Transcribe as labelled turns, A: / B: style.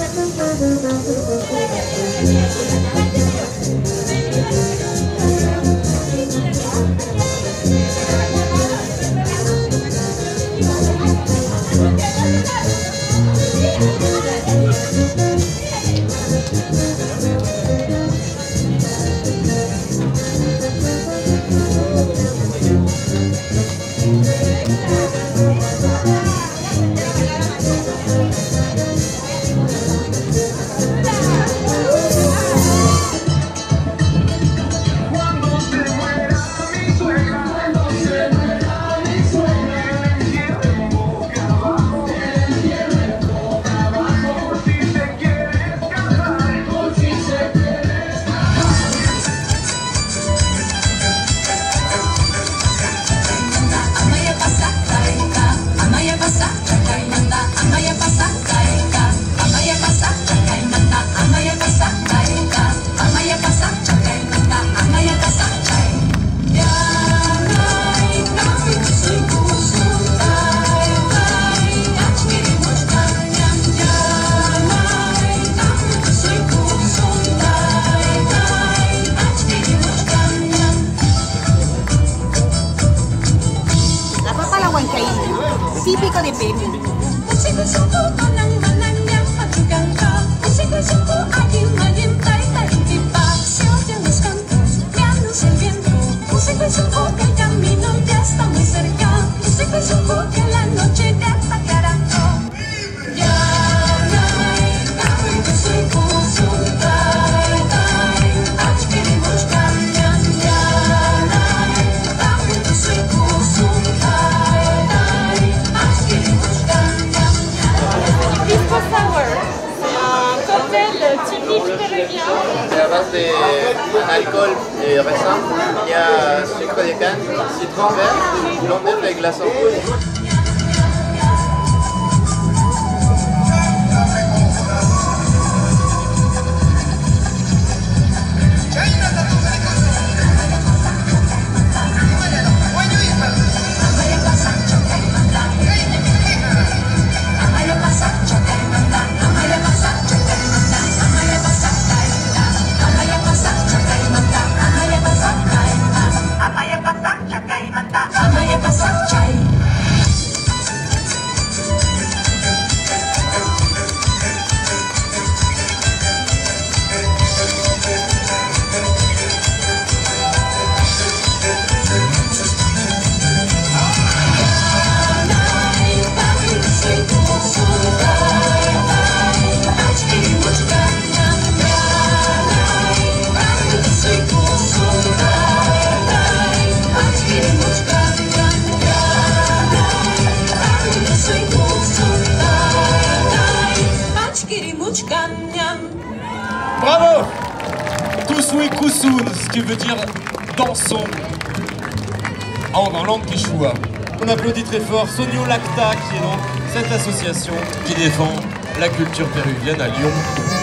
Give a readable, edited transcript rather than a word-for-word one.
A: Típico de Perú.
B: El camino ya está muy cerca. Que la noche ya está aclarando.
C: C'est à base d'un alcool récent. Il y a sucre de canne, citron vert, blanc d'œuf avec glace en poudre.
D: Bravo! Tusui Kusun, ce qui veut dire dansons en langue quichua. On applaudit très fort Sonio Lacta, qui est donc cette association qui défend la culture péruvienne à Lyon.